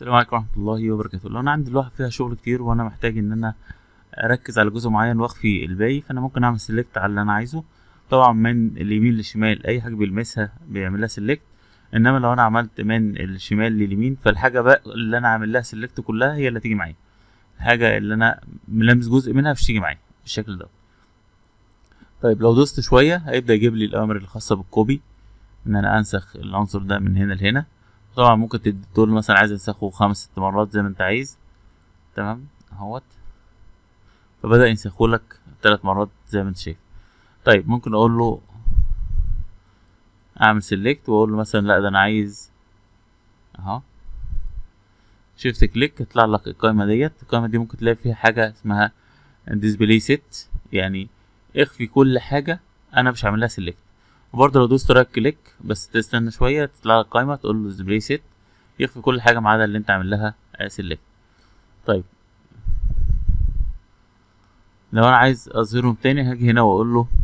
السلام عليكم ورحمة الله وبركاته. لو أنا عندي لوحة فيها شغل كتير وأنا محتاج إن أنا أركز على جزء معين وأخفي الباقي، فأنا ممكن أعمل سيلكت على اللي أنا عايزه. طبعا من اليمين للشمال أي حاجة بيلمسها بيعملها سيلكت، إنما لو أنا عملت من الشمال لليمين فالحاجة بقى اللي أنا عامل لها سيلكت كلها هي اللي تيجي معايا. الحاجة اللي أنا ملامس جزء منها مش تيجي معايا بالشكل ده. طيب لو دوست شوية هيبدأ يجيب لي الأوامر الخاصة بالكوبي، إن أنا أنسخ العنصر ده من هنا لهنا. طبعا ممكن تقول مثلا عايز انسخه 5 6 مرات زي ما انت عايز. تمام اهوت، فبدأ ينسخه لك 3 مرات زي ما انت شايف. طيب ممكن اقول له اعمل سيلكت واقول له مثلا لا ده انا عايز اهو، شيفت كليك يطلع لك القائمة ديت. القائمة دي ممكن تلاقي فيها حاجة اسمها ديسبلاي سيت، يعني اخفي كل حاجة انا مش عامل لها سيلكت. وبرضه لو دوست رايت كليك بس تستنى شوية تطلع لك قائمة تقول له ديسبلاي سيت يخفي كل حاجة ما عدا اللي انت عامل لها سيلكت. طيب لو انا عايز اظهرهم تاني هاجي هنا واقول له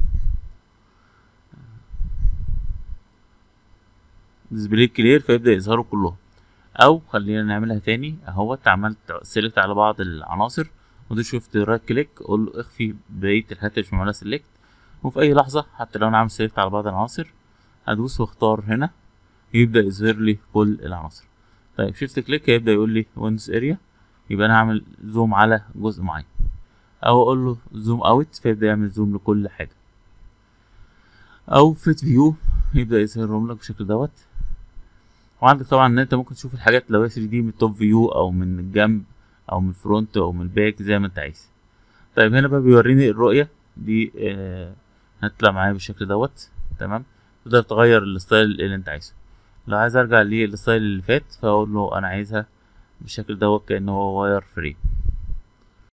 ديسبلاي كلير فيبدأ يظهروا كلهم. او خلينا نعملها تاني اهوت، عملت سيلكت على بعض العناصر ودوس شيفت رايت كليك اقول له اخفي بقية الحاجات اللي مش معمولها سيلكت. وفي اي لحظة حتى لو انا عامل سيلكت على بعض العناصر هدوس واختار هنا يبدأ يظهر لي كل العناصر. طيب شيفت كليك هيبدأ يقول لي ويندوز اريا، يبقى انا هعمل زوم على جزء معين، او اقول له زوم اوت فيبدأ يعمل زوم لكل حاجة، او فيت فيو يبدأ يظهرهم لك بالشكل دوت. وعندك طبعا ان انت ممكن تشوف الحاجات لو هي 3 دي من التوب فيو او من الجنب او من الفرونت او من الباك زي ما انت عايز. طيب هنا بقى بيوريني الرؤية دي هتطلع معايا بالشكل دوت. تمام، تقدر تغير الستايل اللي انت عايزه. لو عايز ارجع للستايل اللي فات فاقول له انا عايزها بالشكل دوت كأنه هو واير فريم.